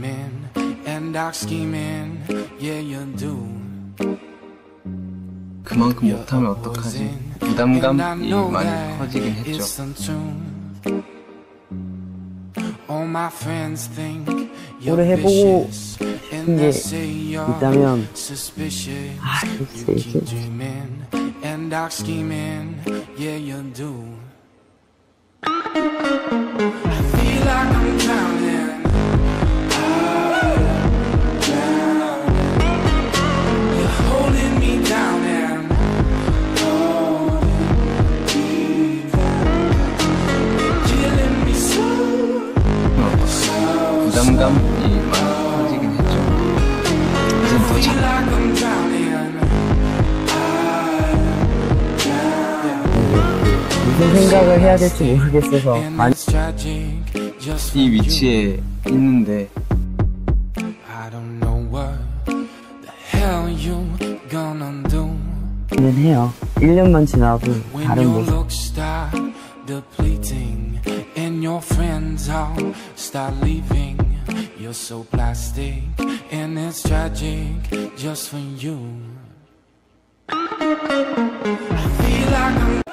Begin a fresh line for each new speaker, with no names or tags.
dreaming and dark scheming, yeah you do.
그만큼 못하면 어떡하지? 부담감이 많이 커지긴 했죠.
오래 해보고 싶은 게 있다면 글쎄
부담감이 많이 커지긴 했죠. 이젠 더
무슨 생각을 해야 될지 모르겠어서
이 위치에 있는데
는 해요. 1년만 지나도 다른 모습.
And your friends all start leaving. You're so plastic and it's tragic just for you. I feel like I'm